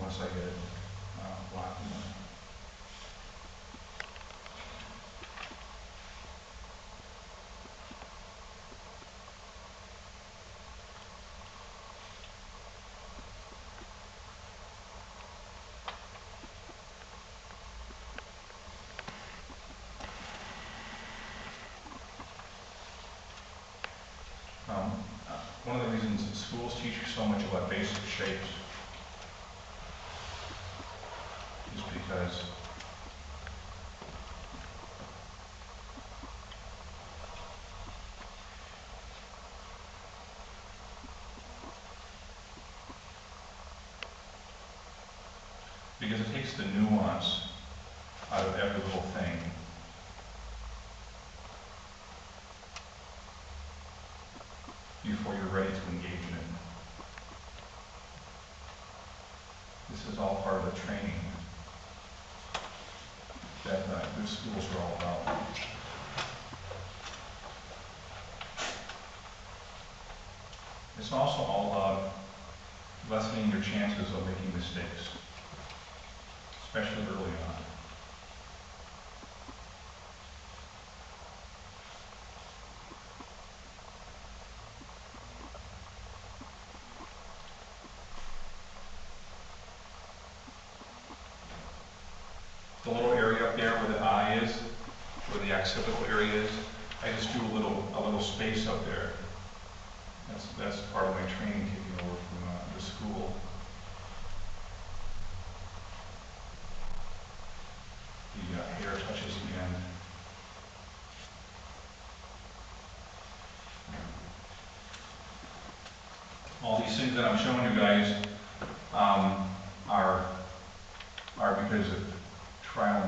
once I get it locked in. One of the reasons that schools teach you so much about basic shapes is because it takes the nuance out of every little thing. Before you're ready to engage in it. This is all part of the training that good schools are all about. It's also all about lessening your chances of making mistakes, especially early on. The little area up there where the eye is, where the occipital area is, I just do a little space up there. That's part of my training taking over from the school. The hair touches the end. All these things that I'm showing you guys are because of trial and